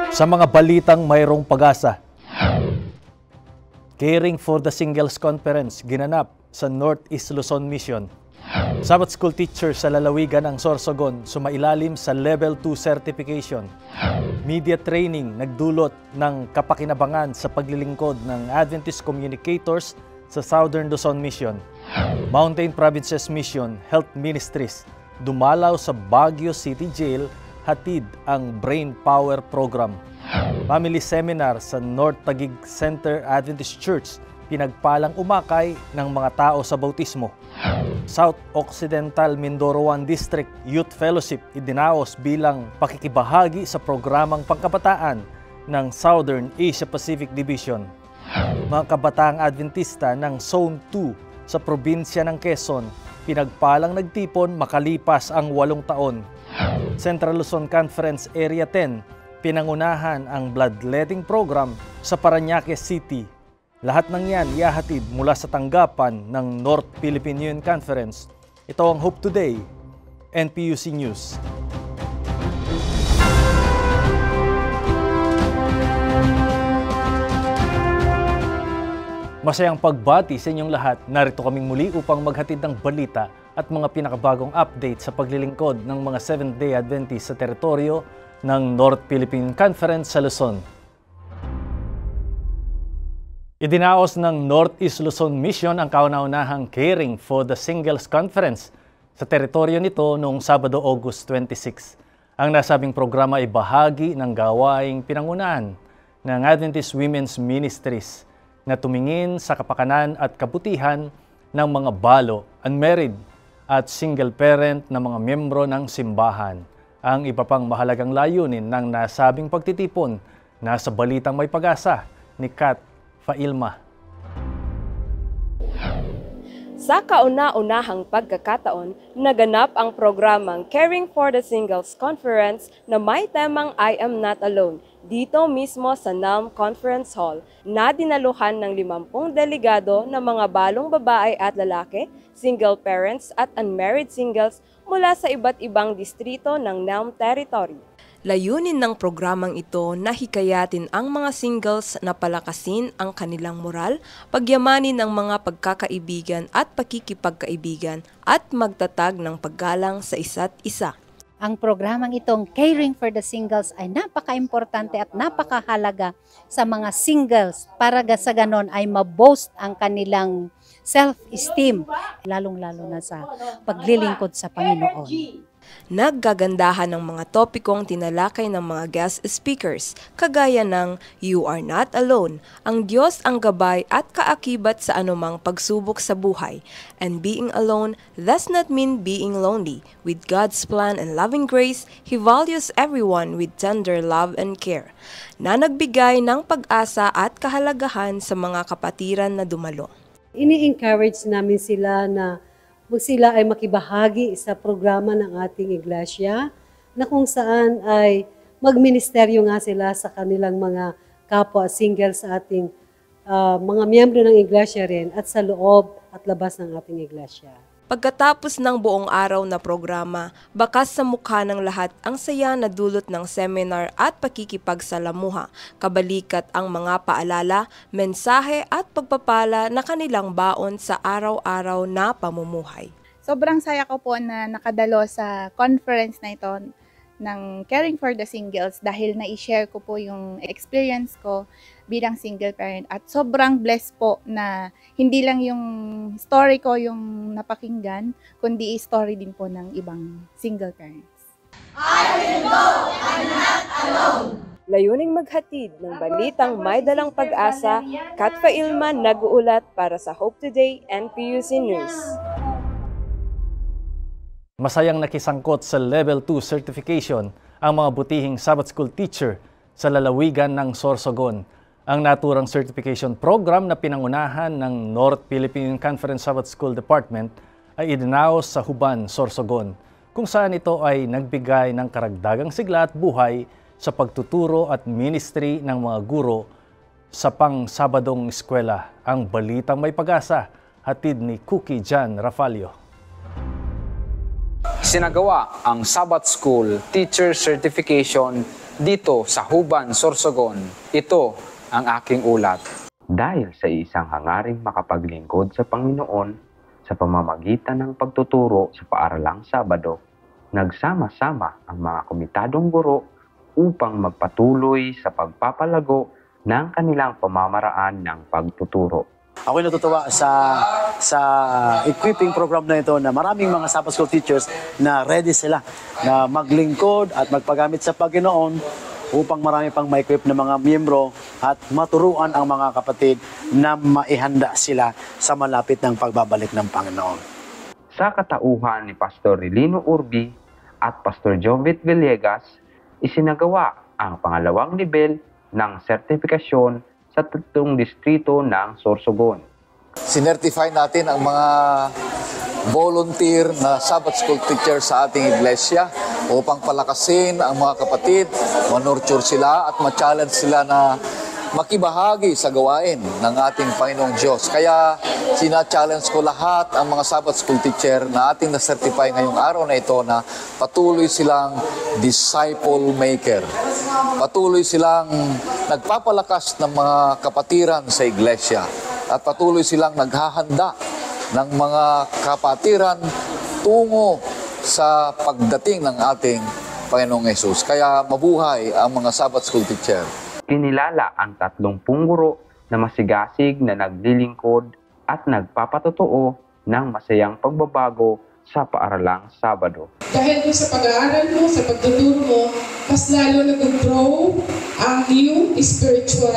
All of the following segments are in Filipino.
Sa mga balitang mayroong pag-asa, Caring for the Singles Conference ginanap sa Northeast Luzon Mission. Sabbath School teacher sa lalawigan ng Sorsogon sumailalim sa Level 2 certification. Media training nagdulot ng kapakinabangan sa paglilingkod ng Adventist communicators sa Southern Luzon Mission. Mountain Provinces Mission Health Ministries dumalaw sa Baguio City Jail, hatid ang Brain Power Program. Family Seminar sa North Taguig Center Adventist Church, pinagpalang umakay ng mga tao sa bautismo. South Occidental Mindoro 1 District Youth Fellowship idinaos bilang pakikibahagi sa programang pangkabataan ng Southern Asia Pacific Division. Mga kabataang Adventista ng Zone 2 sa probinsya ng Quezon, pinagpalang nagtipon makalipas ang 8 taon. Central Luzon Conference Area 10, pinangunahan ang bloodletting program sa Parañaque City. Lahat ng yan ihahatid mula sa tanggapan ng North Philippine Union Conference. Ito ang Hope Today, NPUC News. Masayang pagbati sa inyong lahat. Narito kaming muli upang maghatid ng balita at mga pinakabagong update sa paglilingkod ng mga Seventh-day Adventist sa teritoryo ng North Philippine Conference sa Luzon. Idinaos ng Northeast Luzon Mission ang kauna-unahang Caring for the Singles Conference sa teritoryo nito noong Sabado, August 26. Ang nasabing programa ay bahagi ng gawaing pinangunahan ng Adventist Women's Ministries na tumingin sa kapakanan at kabutihan ng mga balo, unmarried at single parent na mga miyembro ng simbahan. Ang iba pang mahalagang layunin ng nasabing pagtitipon nasa balitang may pag-asa ni Kat Failma. Sa kauna-unahang pagkakataon, naganap ang programang Caring for the Singles Conference na may temang I Am Not Alone dito mismo sa NALM Conference Hall na dinaluhan ng 50 delegado na mga balong babae at lalaki, single parents at unmarried singles mula sa iba't ibang distrito ng NALM territory. Layunin ng programang ito na hikayatin ang mga singles na palakasin ang kanilang moral, pagyamanin ang mga pagkakaibigan at pakikipagkaibigan at magtatag ng paggalang sa isa't isa. Ang programang itong Caring for the Singles ay napaka-importante at napakahalaga sa mga singles para sa ganon ay maboast ang kanilang self-esteem, lalong-lalo na sa paglilingkod sa Panginoon. Naggagandahan ng mga topikong tinalakay ng mga guest speakers, kagaya ng You Are Not Alone, ang Diyos ang gabay at kaakibat sa anumang pagsubok sa buhay, and being alone does not mean being lonely. With God's plan and loving grace, He values everyone with tender love and care, na nagbigay ng pag-asa at kahalagahan sa mga kapatiran na dumalo. Ini-encourage namin sila na sila ay makibahagi sa programa ng ating iglesia na kung saan ay magministeryo nga sila sa kanilang mga kapwa single sa ating mga miyembro ng iglesia rin at sa loob at labas ng ating iglesia. Pagkatapos ng buong araw na programa, bakas sa mukha ng lahat ang saya na dulot ng seminar at pakikipagsalamuha, kabalikat ang mga paalala, mensahe at pagpapala na kanilang baon sa araw-araw na pamumuhay. Sobrang saya ko po na nakadalo sa conference na ito ng Caring for the Singles dahil na-share ko po yung experience ko bilang single parent at sobrang blessed po na hindi lang yung story ko yung napakinggan, kundi story din po ng ibang single parents. I will go, I'm not alone! Layuning maghatid ng balitang may dalang pag-asa, Kat Failma nag-uulat para sa Hope Today NPUC News. Masayang nakisangkot sa Level 2 certification ang mga butihing Sabbath School teacher sa lalawigan ng Sorsogon. Ang naturang certification program na pinangunahan ng North Philippine Conference Sabbath School Department ay idinaos sa Huban, Sorsogon, kung saan ito ay nagbigay ng karagdagang sigla at buhay sa pagtuturo at ministry ng mga guro sa pang-Sabadong eskwela. Ang balitang may pag-asa, hatid ni Cookie Jan Rafalio. Sinagawa ang Sabbath School Teacher Certification dito sa Huban, Sorsogon. Ito ang aking ulat. Dahil sa isang hangaring makapaglingkod sa Panginoon sa pamamagitan ng pagtuturo sa paaralang Sabado, nagsama-sama ang mga komitadong guro upang magpatuloy sa pagpapalago ng kanilang pamamaraan ng pagtuturo. Ako'y natutuwa sa equipping program na ito na maraming mga Sabbath School teachers na ready sila na maglingkod at magpagamit sa Panginoon upang marami pang ma-equip na mga miyembro at maturuan ang mga kapatid na maihanda sila sa malapit ng pagbabalik ng Panginoon. Sa katauhan ni Pastor Rilino Urbi at Pastor Jovit Villegas, isinagawa ang pangalawang nivel ng sertifikasyon sa 3 distrito ng Sorsogon. Sinertify natin ang mga volunteer na Sabbath School teacher sa ating iglesia upang palakasin ang mga kapatid, manurture sila at ma-challenge sila na makibahagi sa gawain ng ating Panginoong Diyos. Kaya sina-challenge ko lahat ang mga Sabbath School teacher na ating na-certify ngayong araw na ito na patuloy silang disciple maker. Patuloy silang nagpapalakas ng mga kapatiran sa iglesia at patuloy silang naghahanda ng mga kapatiran tungo sa pagdating ng ating Panginoong Yesus. Kaya mabuhay ang mga Sabbath School teacher. Kinilala ang 30 guro na masigasig na naglilingkod at nagpapatotoo ng masayang pagbabago sa paaralang Sabado. Dahil doon sa pag-aaral mo, sa pagtuturo mo, mas lalo nag-grow ang iyong spiritual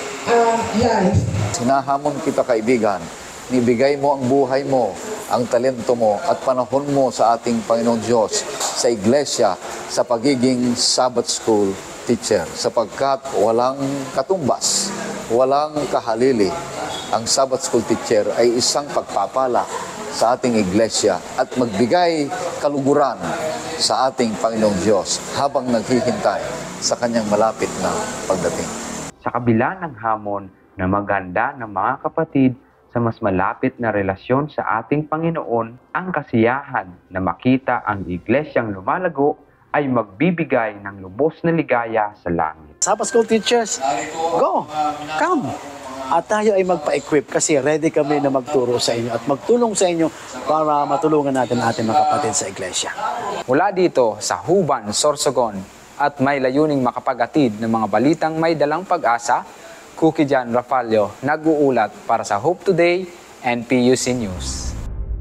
life. Sinahamon kita, kaibigan, nibigay mo ang buhay mo, ang talento mo at panahon mo sa ating Panginoong Diyos, sa iglesia, sa pagiging Sabbath School teacher, sapagkat walang katumbas, walang kahalili. Ang Sabbath School teacher ay isang pagpapala sa ating iglesia at magbigay kaluguran sa ating Panginoong Diyos habang naghihintay sa kanyang malapit na pagdating. Sa kabila ng hamon na maghanda ng mga kapatid sa mas malapit na relasyon sa ating Panginoon, ang kasiyahan na makita ang iglesyang lumalago ay magbibigay ng lubos na ligaya sa langit. Sabbath School teachers, go, come. At tayo ay magpa-equip kasi ready kami na magturo sa inyo at magtulong sa inyo para matulungan natin ating mga kapatid sa iglesia. Mula dito sa Huban, Sorsogon at may layuning makapagatid ng mga balitang may dalang pag-asa, Cookie Jan Rafalio, nag-uulat para sa Hope Today and PUC News.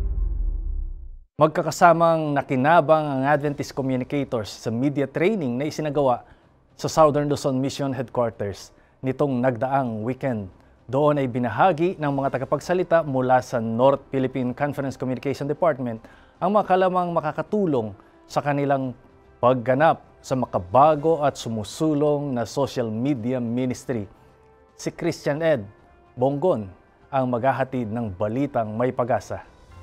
Magkakasamang nakinabang ang Adventist communicators sa media training na isinagawa sa Southern Luzon Mission Headquarters nitong nagdaang weekend. Doon ay binahagi ng mga tagapagsalita mula sa North Philippine Conference Communication Department ang mga kalamang makakatulong sa kanilang pagganap sa makabago at sumusulong na social media ministry. Si Christian Ed Bonggon ang maghahatid ng balitang may pag-asa.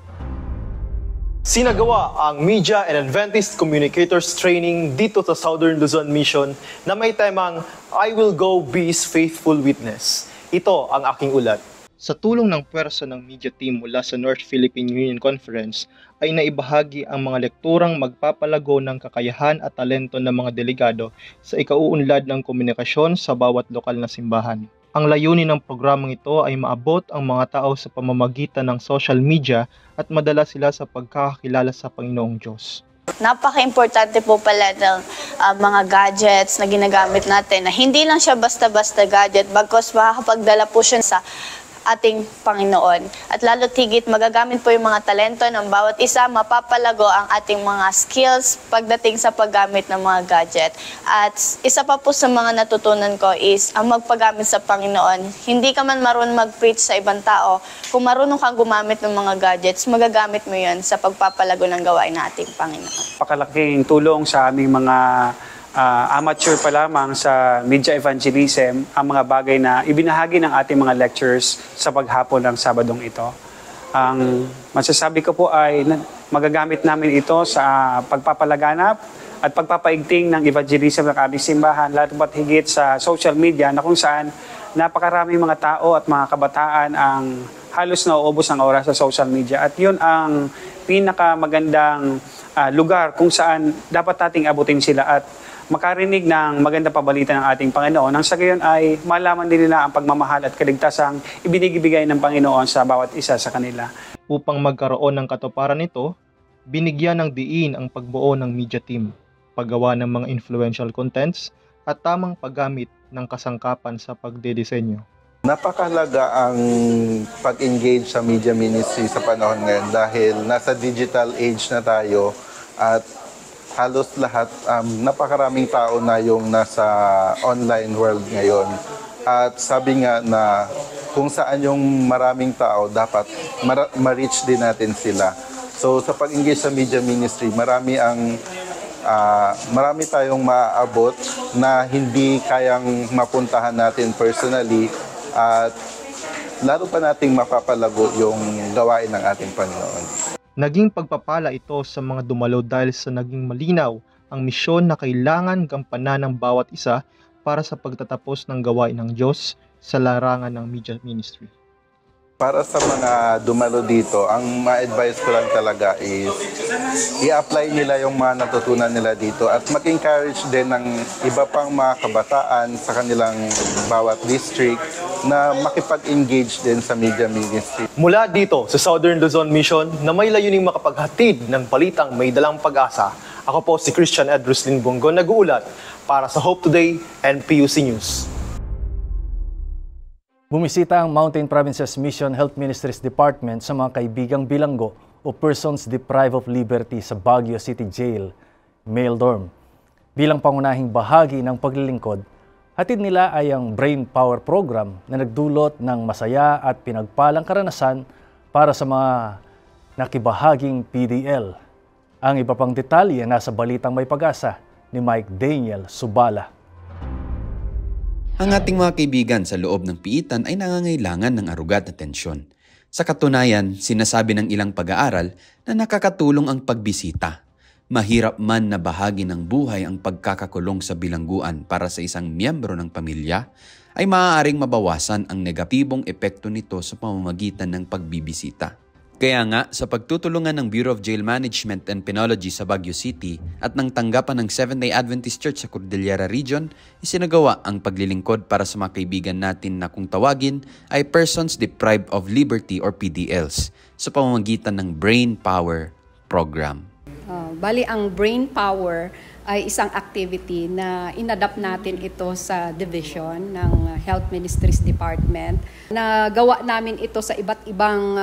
Sinagawa ang Media and Adventist Communicators Training dito sa Southern Luzon Mission na may temang I Will Go Be His Faithful Witness. Ito ang aking ulat. Sa tulong ng puwersa ng media team mula sa North Philippine Union Conference ay naibahagi ang mga lekturang magpapalago ng kakayahan at talento ng mga delegado sa ikauunlad ng komunikasyon sa bawat lokal na simbahan. Ang layunin ng programang ito ay maabot ang mga tao sa pamamagitan ng social media at madala sila sa pagkakakilala sa Panginoong Diyos. Napaka-importante po pala ng mga gadgets na ginagamit natin na hindi lang siya basta-basta gadget bagkus makakapagdala po siya sa ating Panginoon. At lalo tigit magagamit po yung mga talento ng bawat isa, mapapalago ang ating mga skills pagdating sa paggamit ng mga gadget. At isa pa po sa mga natutunan ko is ang magpagamit sa Panginoon. Hindi ka man marunong mag-preach sa ibang tao, kung marunong kang gumamit ng mga gadgets, magagamit mo yun sa pagpapalago ng gawain ng ating Panginoon. Pakalaking tulong sa aming mga amateur pa lamang sa media evangelism ang mga bagay na ibinahagi ng ating mga lectures sa paghapon ng Sabadong ito. Ang masasabi ko po ay magagamit namin ito sa pagpapalaganap at pagpapaigting ng evangelism ng aming simbahan, lalo pat higit sa social media na kung saan napakaraming mga tao at mga kabataan ang halos nauubos ang oras sa social media. At yun ang pinakamagandang lugar kung saan dapat nating abutin sila at makarinig ng maganda pabalita ng ating Panginoon, nang sa gayon ay malaman din nila ang pagmamahal at kaligtasang ibinigibigay ng Panginoon sa bawat isa sa kanila. Upang magkaroon ng katuparan nito, binigyan ng diin ang pagbuo ng media team, paggawa ng mga influential contents, at tamang paggamit ng kasangkapan sa pagdedesenyo. Napakahalaga ang pag-engage sa media ministry sa panahon ngayon dahil nasa digital age na tayo at halos lahat, napakaraming tao na yung nasa online world ngayon. At sabi nga na kung saan yung maraming tao, dapat ma-reach din natin sila. So sa pag-engage sa media ministry, marami tayong maaabot na hindi kayang mapuntahan natin personally at lalo pa nating mapapalago yung gawain ng ating Panginoon. Naging pagpapala ito sa mga dumalo dahil sa naging malinaw ang misyon na kailangan gampanan ng bawat isa para sa pagtatapos ng gawain ng Diyos sa larangan ng media ministry. Para sa mga dumalo dito, ang ma-advise ko lang talaga is i-apply nila yung mga natutunan nila dito at mag-encourage din ng iba pang mga kabataan sa kanilang bawat district na makipag-engage din sa media ministry. Mula dito sa Southern Luzon Mission na may layuning makapaghatid ng balitang may dalang pag-asa, ako po si Christian Ed Roslin Bongon, nag-uulat para sa Hope Today and PUC News. Bumisita ang Mountain Provinces Mission Health Ministries Department sa mga kaibigang bilanggo o persons deprived of liberty sa Baguio City Jail, male dorm. Bilang pangunahing bahagi ng paglilingkod, hatid nila ay ang Brain Power Program na nagdulot ng masaya at pinagpalang karanasan para sa mga nakibahaging PDL. Ang iba pang detalye nasa balitang may pag-asa ni Mike Daniel Subala. Ang ating mga kaibigan sa loob ng piitan ay nangangailangan ng arugat na tensyon. Sa katunayan, sinasabi ng ilang pag-aaral na nakakatulong ang pagbisita. Mahirap man na bahagi ng buhay ang pagkakakulong sa bilangguan para sa isang miyembro ng pamilya, ay maaaring mabawasan ang negatibong epekto nito sa pamamagitan ng pagbibisita. Kaya nga, sa pagtutulungan ng Bureau of Jail Management and Penology sa Baguio City at ng tanggapan ng Seventh-day Adventist Church sa Cordillera Region, isinagawa ang paglilingkod para sa mga kaibigan natin na kung tawagin ay Persons Deprived of Liberty or PDLs sa pamamagitan ng Brain Power Program. Bali, ang Brain Power ay isang activity na inadapt natin ito sa division ng Health Ministries Department. Nagawa namin ito sa iba't ibang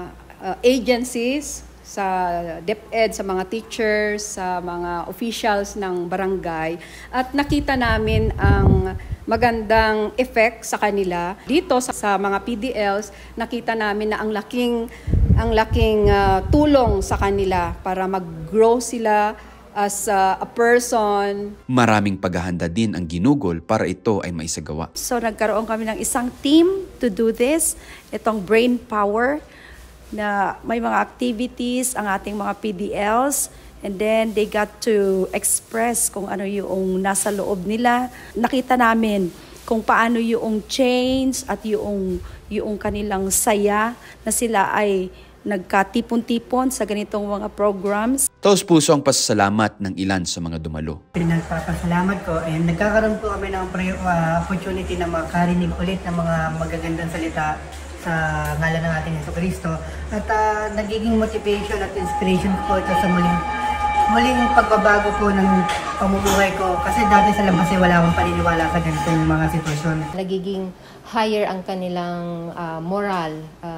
agencies, sa DepEd, sa mga teachers, sa mga officials ng barangay, at nakita namin ang magandang effect sa kanila. Dito sa mga PDLs, nakita namin na ang laking tulong sa kanila para mag-grow sila as a person. Maraming paghahanda din ang ginugol para ito ay maisagawa. So nagkaroon kami ng isang team to do this, itong Brain Power, na may mga activities ang ating mga PDLs, and then they got to express kung ano yung nasa loob nila. Nakita namin kung paano yung change at yung kanilang saya na sila ay nagkatipon-tipon sa ganitong mga programs. Taos-puso ang pasasalamat ng ilan sa mga dumalo. Pinagpapasalamat ko ay nagkakaroon po kami ng opportunity na makarinig ulit ng mga magagandang salita sa ngalan ng ating Jesucristo. At nagiging motivation at inspiration po ito sa muling pagbabago po ng pamumuhay ko. Kasi dati sa labas ay wala akong paniniwala sa ganitong mga sitwasyon. Nagiging higher ang kanilang moral,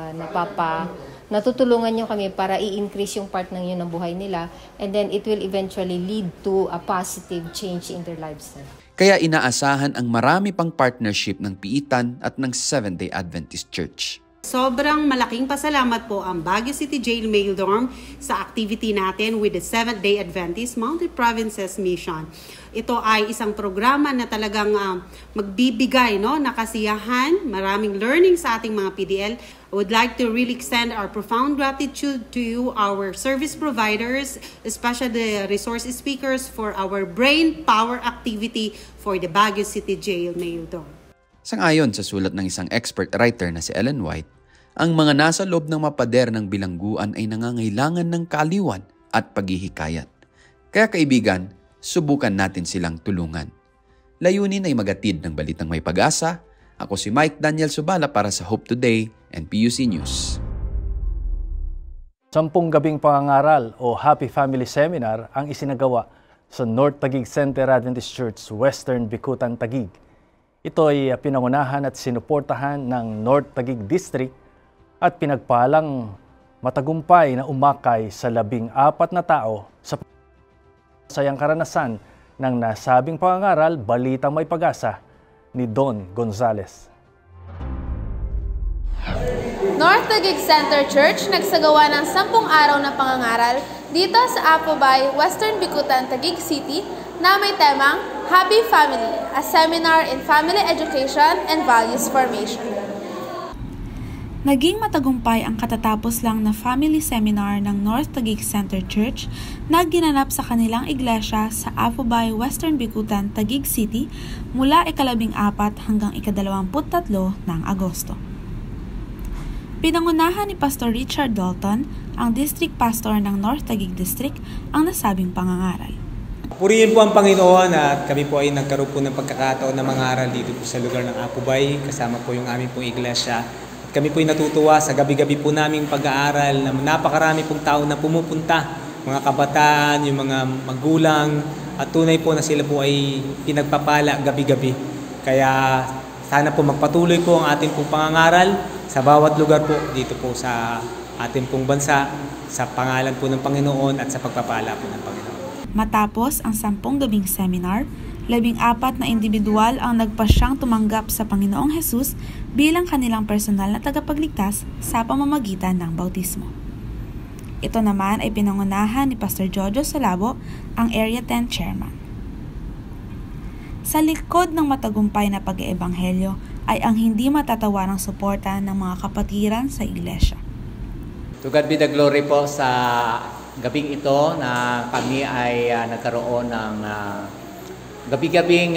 natutulungan nyo kami para i-increase yung part ng yun ng buhay nila, and then it will eventually lead to a positive change in their lives. Kaya inaasahan ang marami pang partnership ng Piitan at ng Seventh-day Adventist Church. Sobrang malaking pasalamat po ang Baguio City Jail Male Dorm sa activity natin with the Seventh-day Adventist Mountain Provinces Mission. Ito ay isang programa na talagang magbibigay na kasiyahan, maraming learning sa ating mga PDL. I would like to really extend our profound gratitude to you, our service providers, especially the resource speakers for our Brain Power activity for the Baguio City Jail Male Dorm. Sang-ayon sa sulat ng isang expert writer na si Ellen White, ang mga nasa loob ng mapader ng bilangguan ay nangangailangan ng kaaliwan at paghihikayat. Kaya kaibigan, subukan natin silang tulungan. Layunin ay magatid ng balitang may pag-asa. Ako si Mike Daniel Subala para sa Hope Today and PUC News. 10 gabing pangangaral o Happy Family Seminar ang isinagawa sa North Taguig Center Adventist Church, Western Bicutan, Taguig. Ito ay pinangunahan at sinuportahan ng North Taguig District at pinagpalang matagumpay na umakay sa 14 na tao sa sayang karanasan ng nasabing pangangaral, Balitang May Pag-asa ni Don Gonzales. North Taguig Center Church nagsagawa ng 10 araw na pangangaral dito sa Apobay, Western Bicutan, Taguig City na may temang Happy Family, a seminar in family education and values formation. Naging matagumpay ang katatapos lang na family seminar ng North Taguig Center Church na ginanap sa kanilang iglesia sa Apobay, Western Bicutan, Taguig City mula ika-14 hanggang ika-23 ng Agosto. Pinangunahan ni Pastor Richard Dalton, ang District Pastor ng North Taguig District, ang nasabing pangangaral. Purihin po ang Panginoon at kami po ay nagkaroon po ng pagkakataon na mangaral dito po sa lugar ng Apobay, kasama po yung aming pong iglesia. Kami po'y natutuwa sa gabi-gabi po naming pag-aaral na napakarami pong tao na pumupunta, mga kabataan, yung mga magulang, at tunay po na sila po ay pinagpapala gabi-gabi. Kaya sana po magpatuloy po ang ating pong pangangaral sa bawat lugar po dito po sa ating pong bansa, sa pangalan po ng Panginoon at sa pagpapala po ng Panginoon. Matapos ang 10 gabing seminar, 14 na individual ang nagpasyang tumanggap sa Panginoong Hesus bilang kanilang personal na tagapagligtas sa pamamagitan ng bautismo. Ito naman ay pinangunahan ni Pastor Jojo Salabo, ang Area 10 Chairman. Sa likod ng matagumpay na pag-eebanghelyo ay ang hindi matatawarang suporta ng mga kapatiran sa iglesia. To God be the glory po sa gabing ito na kami ay nagkaroon ng gabi-gabing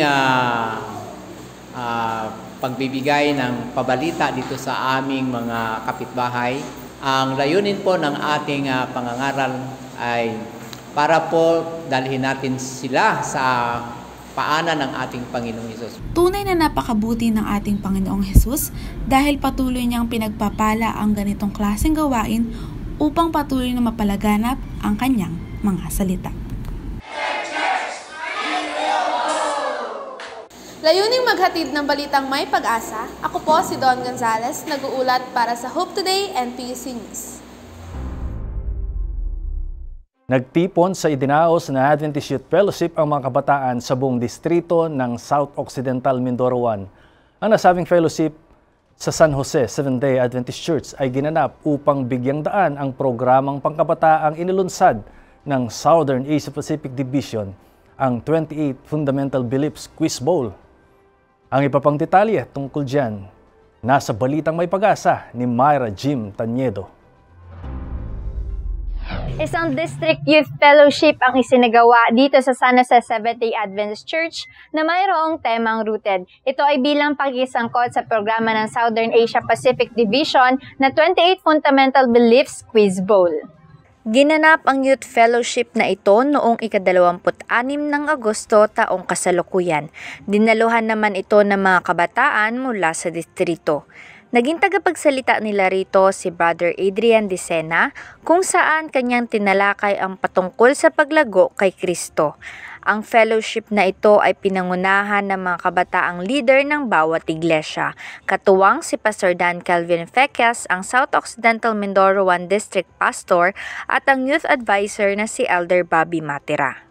pagbibigay ng pabalita dito sa aming mga kapitbahay. Ang layunin po ng ating pangangaral ay para po dalhin natin sila sa paanan ng ating Panginoong Hesus. Tunay na napakabuti ng ating Panginoong Hesus dahil patuloy niyang pinagpapala ang ganitong klaseng gawain upang patuloy na mapalaganap ang kanyang mga salita. Layuning maghatid ng balitang may pag-asa, ako po si Don Gonzales, nag-uulat para sa Hope Today and PUC News. Nagtipon sa idinaos na Adventist Youth Fellowship ang mga kabataan sa buong distrito ng South Occidental Mindoro 1. Ang nasabing fellowship sa San Jose Seventh-day Adventist Church ay ginanap upang bigyang daan ang programang pangkabataang inilunsad ng Southern Asia Pacific Division, ang 28 Fundamental Beliefs Quiz Bowl. Ang iba pang detalye tungkol dyan, nasa Balitang May Pag-asa ni Myra Jim Tanyedo. Isang District Youth Fellowship ang isinagawa dito sa San Jose Seventh-day Adventist Church na mayroong temang rooted. Ito ay bilang pag-isangkot sa programa ng Southern Asia Pacific Division na 28 Fundamental Beliefs Quiz Bowl. Ginanap ang Youth Fellowship na ito noong ika-26 ng Agosto taong kasalukuyan. Dinaluhan naman ito ng mga kabataan mula sa distrito. Naging tagapagsalita nila rito si Brother Adrian Dicena kung saan kanyang tinalakay ang patungkol sa paglago kay Kristo. Ang fellowship na ito ay pinangunahan ng mga kabataang leader ng bawat iglesia. Katuwang si Pastor Dan Calvin Fecas, ang South Occidental Mindoro 1 District Pastor, at ang Youth Advisor na si Elder Bobby Matira.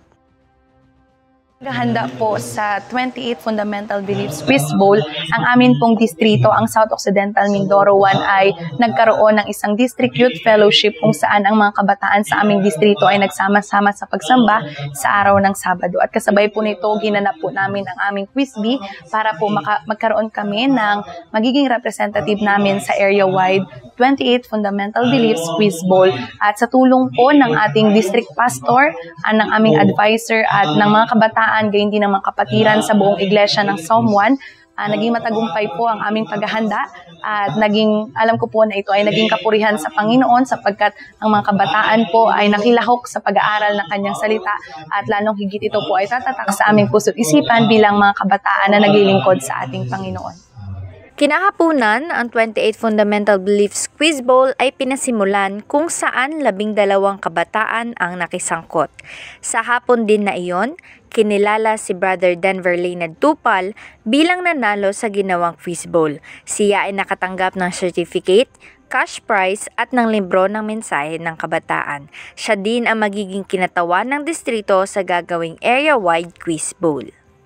Handa po sa 28 Fundamental Beliefs Quiz Bowl. Ang amin pong distrito, ang South Occidental Mindoro 1, ay nagkaroon ng isang District Youth Fellowship kung saan ang mga kabataan sa aming distrito ay nagsama-sama sa pagsamba sa araw ng Sabado. At kasabay po nito, ginanap po namin ang aming Quiz Bee para po magkaroon kami ng magiging representative namin sa area-wide 28 Fundamental Beliefs Quiz Bowl. At sa tulong po ng ating District Pastor, ng aming advisor at ng mga kabataan, gayon din ng mga kapatiran sa buong iglesia ng Psalm 1, Naging matagumpay po ang aming paghahanda at alam ko po na ito ay naging kapurihan sa Panginoon sapagkat ang mga kabataan po ay nakilahok sa pag-aaral ng kanyang salita at lalong higit ito po ay tatatak sa aming puso't isipan bilang mga kabataan na naglilingkod sa ating Panginoon. Kinahapunan, ang 28 Fundamental Beliefs Quiz Bowl ay pinasimulan kung saan 12 kabataan ang nakisangkot. Sa hapon din na iyon, kinilala si Brother Denver Leonard Tupal bilang nanalo sa ginawang quiz bowl. Siya ay nakatanggap ng certificate, cash prize at ng libro ng mensahe ng kabataan. Siya din ang magiging kinatawan ng distrito sa gagawing area-wide quiz bowl.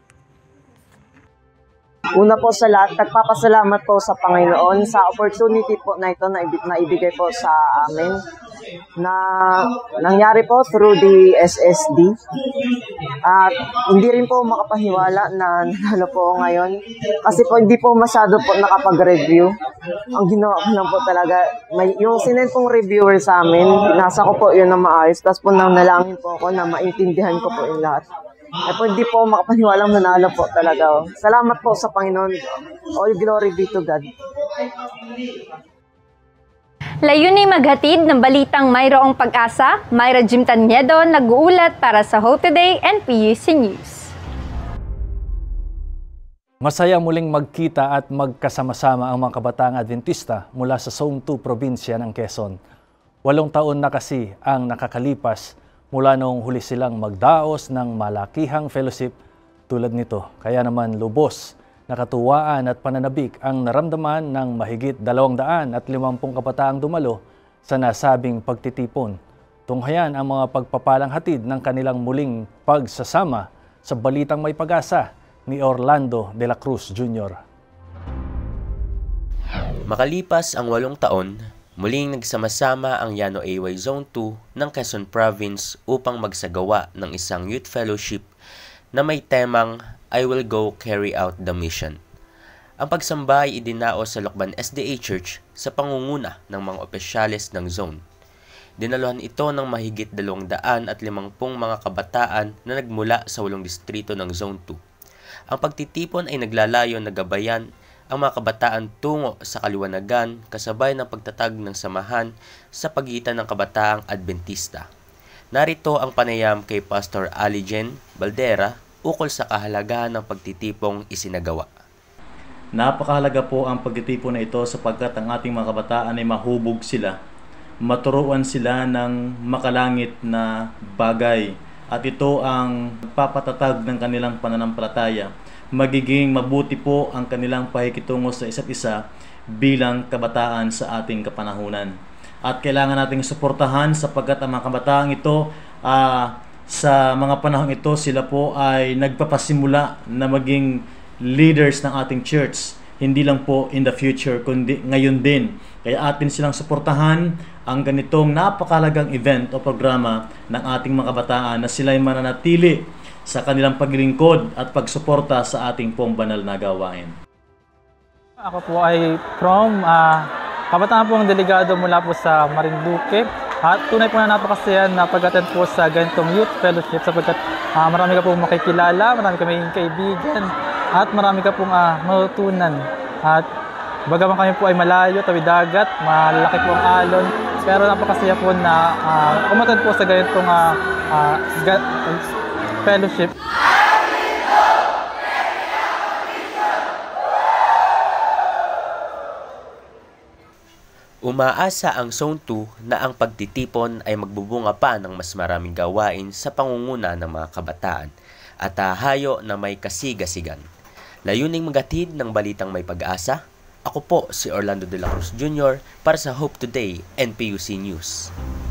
Una po sa lahat, nagpapasalamat po sa Panginoon sa opportunity po na ito na ibigay po sa amin na nangyari po through the SSD. At hindi rin po makapahiwala na nanalo po ngayon kasi po hindi po masyado po nakapag-review. Ang ginawa ko lang po talaga, yung sinend pong reviewer sa amin, nasa ko po yun na maayos. Tapos po nang nalangin po ako na maintindihan ko po yung lahat. Po, hindi po makapaniwalang nanalo po talaga. Salamat po sa Panginoon. All glory be to God. Layunin maghatid ng balitang mayroong pag-asa. Myra Jim Taniedo nag-uulat para sa Hope Today and PUC News. Masaya muling magkita at magkasama-sama ang mga kabataang Adventista mula sa Zone 2 probinsya ng Quezon. 8 taon na kasi ang nakakalipas mula noong huli silang magdaos ng malakihang fellowship tulad nito. Kaya naman lubos, nakatuwaan at pananabik ang naramdaman ng mahigit 250 kabataang dumalo sa nasabing pagtitipon. Tunghayan ang mga pagpapalang hatid ng kanilang muling pagsasama sa Balitang May Pag-asa ni Orlando de la Cruz Jr. Makalipas ang 8 taon, muling nagsama-sama ang Llano AY Zone 2 ng Quezon Province upang magsagawa ng isang youth fellowship na may temang I Will Go Carry Out the Mission. Ang pagsamba ay idinaos sa Lokban SDA Church sa pangunguna ng mga opisyales ng zone. Dinaluhan ito ng mahigit 250 mga kabataan na nagmula sa 8 distrito ng Zone 2. Ang pagtitipon ay naglalayon na gabayan ang mga kabataan tungo sa kaliwanagan kasabay ng pagtatag ng samahan sa pagitan ng kabataang Adventista. Narito ang panayam kay Pastor Alijen Baldera ukol sa kahalagahan ng pagtitipong isinagawa. Napakahalaga po ang pagtitipon na ito sapagkat ang ating mga kabataan ay mahubog sila, maturuan sila ng makalangit na bagay at ito ang papatatag ng kanilang pananampalataya. Magiging mabuti po ang kanilang pakikitungo sa isa't isa bilang kabataan sa ating kapanahunan. At kailangan nating suportahan sapagkat ang mga kabataang ito, sa mga panahong ito, sila po ay nagpapasimula na maging leaders ng ating church. Hindi lang po in the future, kundi ngayon din. Kaya atin silang suportahan ang ganitong napakalagang event o programa ng ating mga kabataan na sila ay mananatili sa kanilang paglingkod at pagsuporta sa ating pong banal na gawain. Ako po ay from kabataan pong delegado mula po sa Marinduque. At tunay po na napakasaya na pag-attend po sa ganitong youth fellowship sapagkat marami ka pong makikilala, marami kaming kaibigan at marami ka pong matutunan. At bagaman kami po ay malayo, tawid dagat, malaki po ang alon, pero napakasaya po na umattend po sa ganitong fellowship. Umaasa ang Zone 2 na ang pagtitipon ay magbubunga pa ng mas maraming gawain sa pangunguna ng mga kabataan at hayo na may kasigasigan. Layuning maghatid ng balitang may pag-asa, ako po si Orlando de la Cruz Jr. para sa Hope Today and PUC News.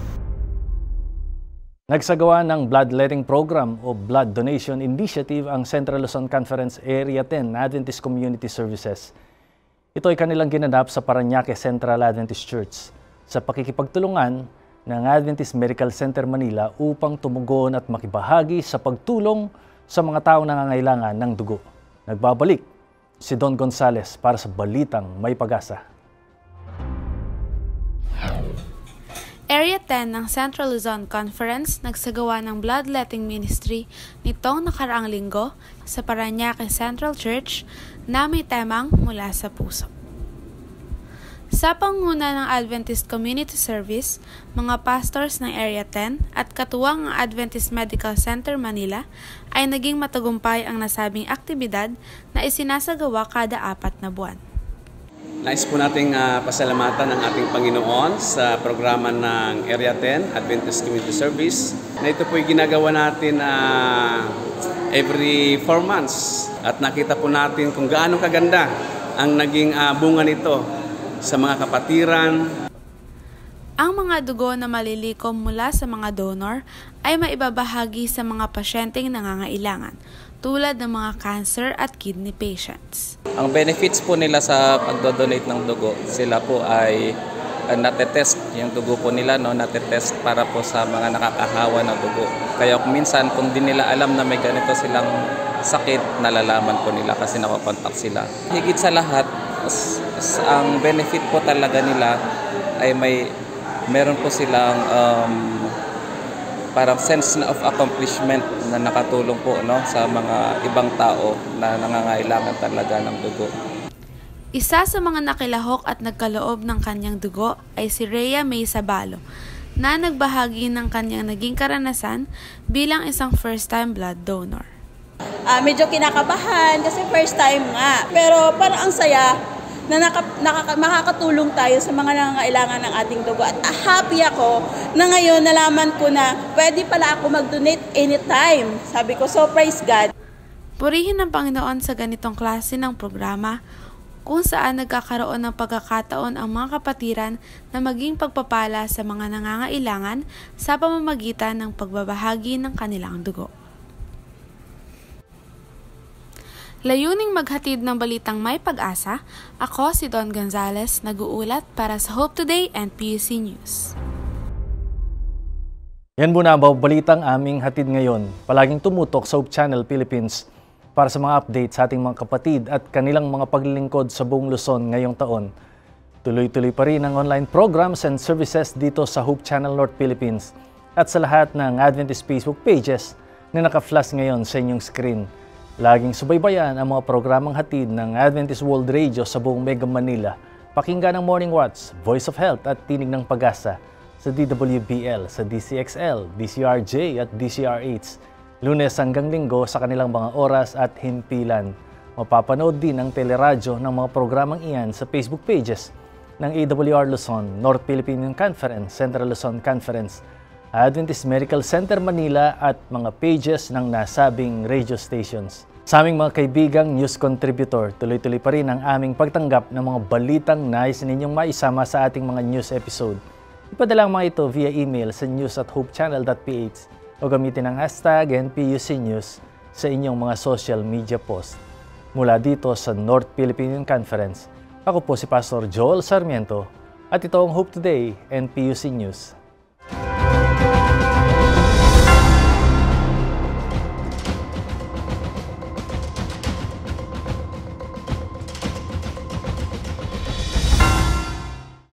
Nagsagawa ng bloodletting program o blood donation initiative ang Central Luzon Conference Area 10 Adventist Community Services. Ito ay kanilang ginanap sa Parañaque Central Adventist Church sa pakikipagtulungan ng Adventist Medical Center Manila upang tumugon at makibahagi sa pagtulong sa mga taong nangangailangan ng dugo. Nagbabalik si Don Gonzales para sa Balitang May Pag-asa. Area 10 ng Central Luzon Conference nagsagawa ng bloodletting ministry nitong nakaraang linggo sa Parañaque Central Church na may temang Mula sa Puso. Sa panguna ng Adventist Community Service, mga pastors ng Area 10 at katuwang ng Adventist Medical Center Manila ay naging matagumpay ang nasabing aktibidad na isinasagawa kada 4 na buwan. Nais po nating pasalamatan ang ating Panginoon sa programa ng Area 10 Adventist Community Service na ito po ay ginagawa natin every 4 months at nakita po natin kung gaano kaganda ang naging bunga nito sa mga kapatiran. Ang mga dugo na malilikom mula sa mga donor ay maibabahagi sa mga pasyenteng nangangailangan tulad ng mga cancer at kidney patients. Ang benefits po nila sa pagdodonate ng dugo, sila po ay natetest yung dugo po nila, natetest para po sa mga nakakahawa ng dugo. Kaya kung minsan kung di nila alam na may ganito silang sakit, nalalaman po nila kasi nakakontak sila. Higit sa lahat, ang benefit po talaga nila ay meron po silang parang sense of accomplishment na nakatulong po sa mga ibang tao na nangangailangan talaga ng dugo. Isa sa mga nakilahok at nagkaloob ng kanyang dugo ay si Rhea May Sabalo na nagbahagi ng kanyang naging karanasan bilang isang first-time blood donor. Medyo kinakabahan kasi first time nga, pero parang ang saya na makakatulong tayo sa mga nangangailangan ng ating dugo. At happy ako na ngayon nalaman ko na pwede pala ako mag-donate anytime. Sabi ko, so praise God. Purihin ng Panginoon sa ganitong klase ng programa kung saan nagkakaroon ng pagkakataon ang mga kapatiran na maging pagpapala sa mga nangangailangan sa pamamagitan ng pagbabahagi ng kanilang dugo. Layuning maghatid ng balitang may pag-asa, ako si Don Gonzales, nag-uulat para sa Hope Today and PUC News. Yan muna ang balitang aming hatid ngayon. Palaging tumutok sa Hope Channel Philippines para sa mga updates sa ating mga kapatid at kanilang mga paglilingkod sa buong Luzon ngayong taon. Tuloy-tuloy pa rin ang online programs and services dito sa Hope Channel North Philippines at sa lahat ng Adventist Facebook pages na naka-flash ngayon sa inyong screen. Laging subaybayan ang mga programang hatid ng Adventist World Radio sa buong Mega Manila. Pakinggan ang Morning Watch, Voice of Health at Tinig ng Pag-asa sa DWBL, sa DCXL, DCRJ at DCRH. Lunes hanggang Linggo sa kanilang mga oras at himpilan. Mapapanood din ang teleradyo ng mga programang iyan sa Facebook pages ng AWR Luzon, North Philippine Conference, Central Luzon Conference, Adventist Medical Center Manila at mga pages ng nasabing radio stations. Sa aming mga kaibigang news contributor, tuloy-tuloy pa rin ang aming pagtanggap ng mga balitang nais ninyong maisama sa ating mga news episode. Ipadala ang mga ito via email sa news@hopechannel.ph o gamitin ang hashtag NPUC News sa inyong mga social media post. Mula dito sa North Philippine Conference, ako po si Pastor Joel Sarmiento at ito ang Hope Today NPUC News.